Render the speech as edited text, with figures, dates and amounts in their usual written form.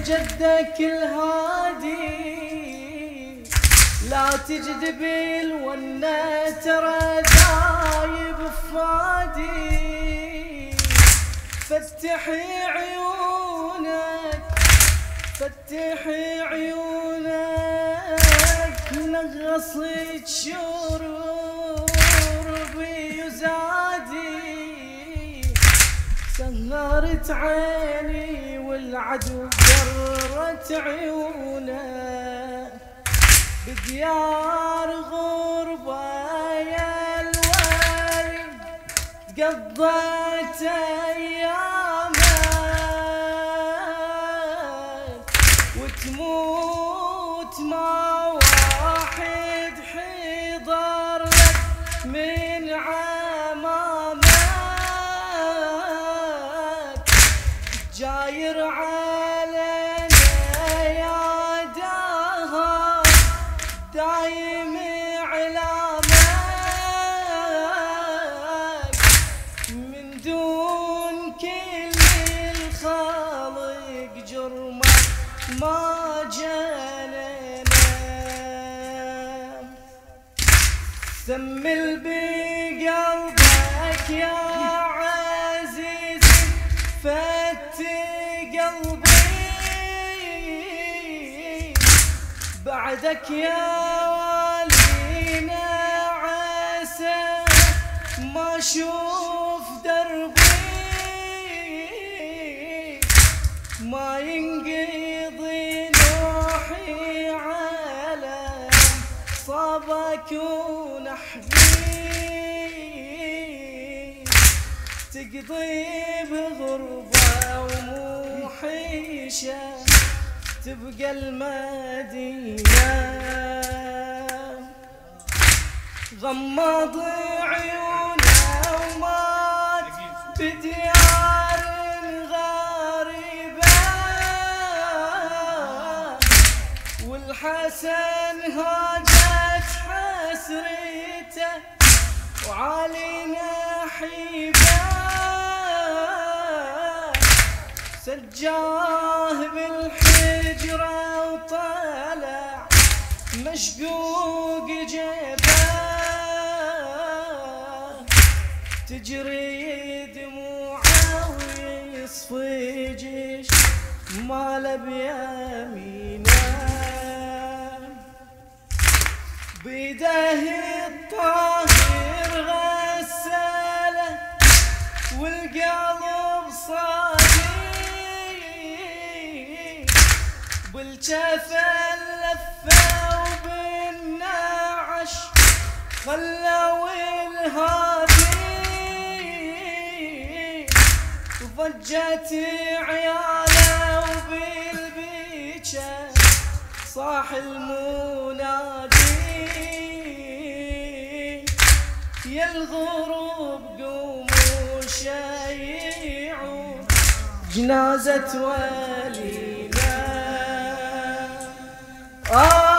جدك الهادي لا تجذبي الونه ترى ذايب فادي. فتحي عيونك فتحي عيونك نغصت شربي وزادي. سهرت عيني والعدو قرت عيونه بديار غربة يا الوالي قضيت أيامك وتموت مع واحد حضر لك من عمامك. جاير علينا يا دهر دايم إعلامك من دون كل الخالق جرمك ما جننا. ثمل بقلبك يا عزيز فت قلبي بعدك يا والينا عسى ما اشوف دربي. ما ينقضي نوحي على صابك ونحبي. تقضي بغربة وموحشة تبقى المدينة. غمض عيونه ومات بديار غريبة. والحسن هاجت حسرته وعلينا حيبة. سجاه بالحجرة وطلع مشقوق جبه. تجري دموعه ويصفي جيش ماله بيمينه. بيده الطاهر غسله والقلب صادي. بالجفا اللفه وبالنعش خلوا الهادي. ضجت عياله وبالبيجه صاح المنادي. يا الغروب قوموا شيعوا جنازة ولينا.